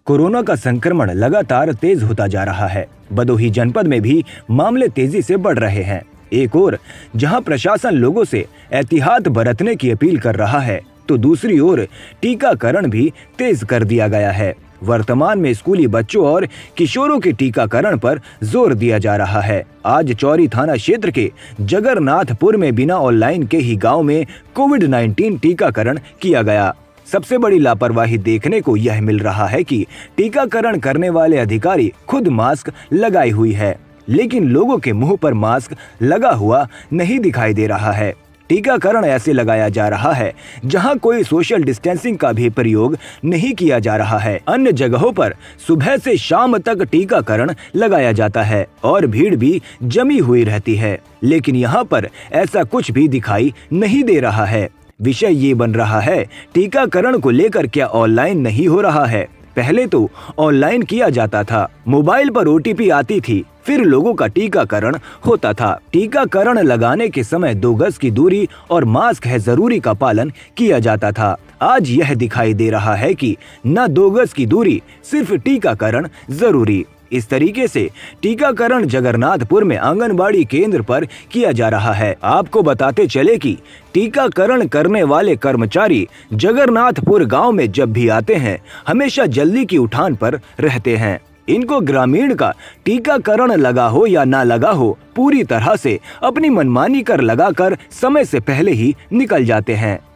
Corona का संक्रमण लगातार तेज होता जा रहा है। भदोही जनपद में भी मामले तेजी से बढ़ रहे हैं। एक ओर जहां प्रशासन लोगों से एहतियात बरतने की अपील कर रहा है, तो दूसरी ओर टीकाकरण भी तेज कर दिया गया है। वर्तमान में स्कूली बच्चों और किशोरों के टीकाकरण पर जोर दिया जा रहा है। आज चौरी थाना क्षेत्र के जगरनाथपुर में बिना ऑनलाइन के ही गांव में कोविड-19 टीकाकरण किया गया। सबसे बड़ी लापरवाही देखने को यह मिल रहा है कि टीकाकरण करने वाले अधिकारी खुद मास्क लगाई हुई है, लेकिन लोगों के मुंह पर मास्क लगा हुआ नहीं दिखाई दे रहा है। टीकाकरण ऐसे लगाया जा रहा है जहां कोई सोशल डिस्टेंसिंग का भी प्रयोग नहीं किया जा रहा है। अन्य जगहों पर सुबह से शाम तक टीकाकरण लगाया जाता है और भीड़ भी जमी हुई रहती है, लेकिन यहां पर ऐसा कुछ भी दिखाई नहीं दे रहा है। विषय ये बन रहा है, टीकाकरण को लेकर क्या ऑनलाइन नहीं हो रहा है? पहले तो ऑनलाइन किया जाता था, मोबाइल पर ओटीपी आती थी, फिर लोगों का टीकाकरण होता था। टीकाकरण लगाने के समय 2 गज की दूरी और मास्क है जरूरी का पालन किया जाता था। आज यह दिखाई दे रहा है कि न 2 गज की दूरी, सिर्फ टीकाकरण जरूरी। इस तरीके से टीकाकरण जगरनाथपुर में आंगनबाड़ी केंद्र पर किया जा रहा है। आपको बताते चले कि टीकाकरण करने वाले कर्मचारी जगरनाथपुर गांव में जब भी आते हैं, हमेशा जल्दी की उठान पर रहते हैं। इनको ग्रामीण का टीकाकरण लगा हो या ना लगा हो, पूरी तरह से अपनी मनमानी कर लगाकर समय से पहले ही निकल जाते हैं।